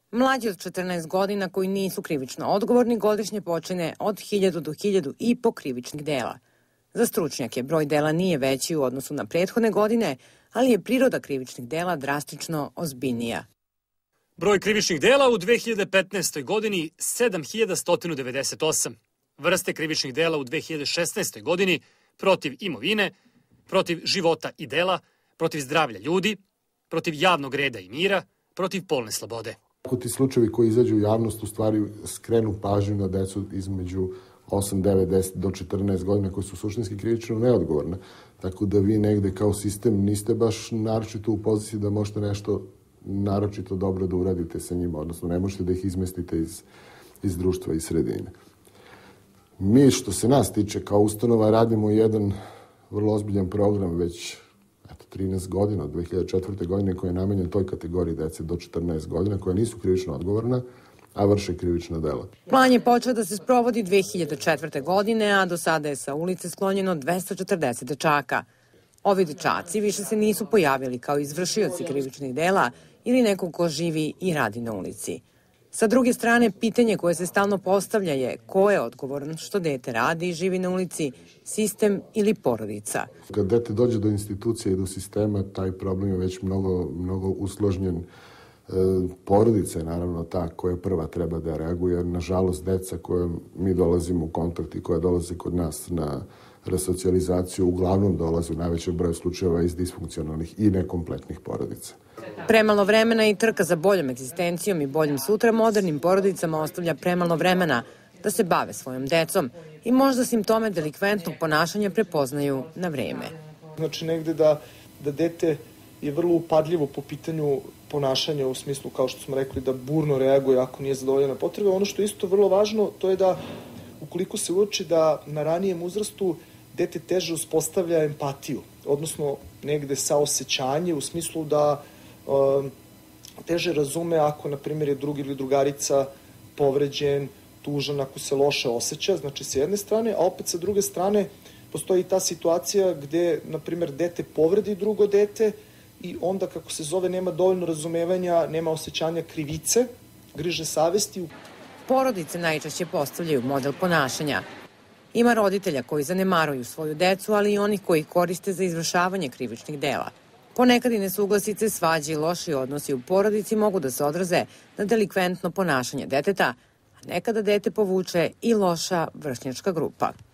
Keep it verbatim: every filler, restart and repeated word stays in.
Mlađi od četrnaest godina koji nisu krivično odgovorni godišnje počine od hiljadu do hiljadu i po krivičnih dela. Za stručnjake broj dela nije veći u odnosu na prethodne godine, ali je priroda krivičnih dela drastično ozbiljnija. Broj krivičnih dela u dve hiljade petnaestoj godini sedam hiljada sto devedeset osam. Vrste krivičnih dela u dve hiljade šesnaestoj godini protiv imovine, protiv života i dela, protiv zdravlja ljudi, protiv javnog reda i mira, protiv polne slobode. Ako ti slučajevi koji izađu u javnost u stvari skrenu pažnju na decu između osam, devet, deset do četrnaest godina koji su suštinski krivično neodgovorne. Tako da vi negde kao sistem niste baš naročito u poziciji da možete nešto naročito dobro da uradite sa njima, odnosno ne možete da ih izmestite iz, iz društva i sredine. Mi što se nas tiče kao ustanova radimo jedan vrlo ozbiljan program već eto, trinaest godina, od dve hiljade četvrte. godine koji je namenjen toj kategoriji dece do četrnaest godina koja nisu krivično odgovorna, a vrše krivična dela. Plan je počeo da se sprovodi dve hiljade četvrte. godine, a do sada je sa ulice sklonjeno dvesta četrdeset dečaka. Ovi dečaci više se nisu pojavili kao izvršioci krivičnih dela ili neko ko živi i radi na ulici. Sa druge strane, pitanje koje se stalno postavlja je ko je odgovoran što dete radi i živi na ulici, sistem ili porodica. Kad dete dođe do institucije i do sistema, taj problem je već mnogo, mnogo usložnjen. Porodica je naravno ta koja prva treba da reaguje, jer nažalost deca koje mi dolazimo u kontakt i koja dolaze kod nas na resocijalizaciju uglavnom dolaze u najvećem broju slučajeva iz disfunkcionalnih i nekompletnih porodica. Premalo vremena i trka za boljom egzistencijom i boljim sutra modernim porodicama ostavlja premalo vremena da se bave svojom decom i možda simptome delikventnog ponašanja prepoznaju na vreme. Znači negde da, da dete je vrlo upadljivo po pitanju ponašanja u smislu, kao što smo rekli, da burno reaguje ako nije zadovoljena potreba. Ono što je isto vrlo važno, to je da ukoliko se uoči da na ranijem uzrastu dete teže uspostavlja empatiju, odnosno negde saosećanje u smislu da e, teže razume ako, na primjer, je drug ili drugarica povređen, tužan, ako se loše osjeća, znači sa jedne strane, a opet sa druge strane postoji ta situacija gde, na primjer, dete povredi drugo dete i onda, kako se zove, nema dovoljno razumevanja, nema osjećanja krivice, griže savesti. Porodice najčešće postavljaju model ponašanja. Ima roditelja koji zanemaruju svoju decu, ali i onih koji koriste za izvršavanje krivičnih dela. Ponekad i nesuglasice, svađe i loši odnosi u porodici mogu da se odraze na delikventno ponašanje deteta, a nekada dete povuče i loša vršnjačka grupa.